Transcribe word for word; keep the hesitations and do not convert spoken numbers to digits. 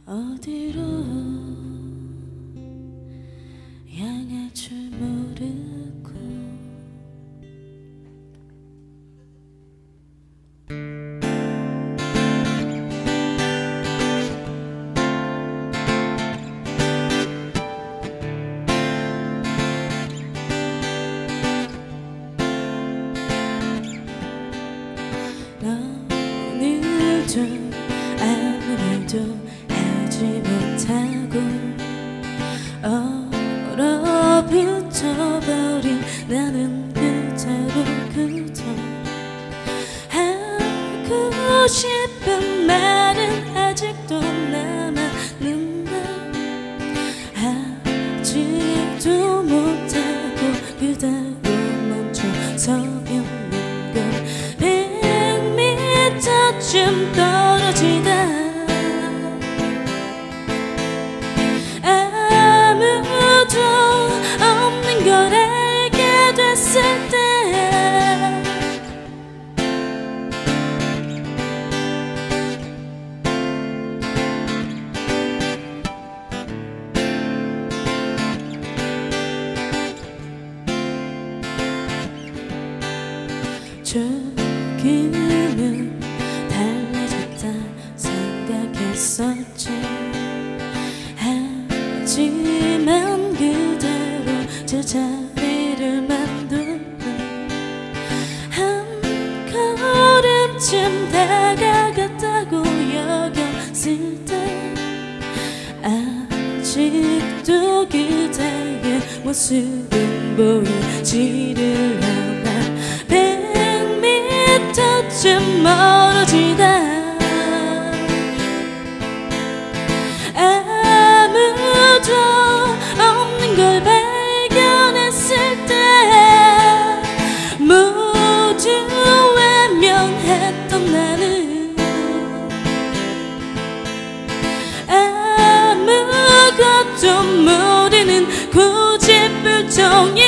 어디로 향할 줄 모르고 오늘도 아무 말도 하지 못하고 얼어붙어버린 나는 그대로 그저 하고 싶은 말은 아직도 남았는데 아직도 못하고 그대로 멈춰서 있는 걸 백 미터쯤 떨어지다 아무도 없는 걸 알게 됐을 때 조금은 달라졌다 생각했었지. 하지만 그대로 제자리를 만두는 한 걸음쯤 다가갔다고 여겼을 때 아직도 그대의 모습은 보이지를 않아. 백 미터쯤 멀어지다 아무도 없는 걸 발견했을 때 모두 외면했던 나는 아무것도 모르는 고집불통이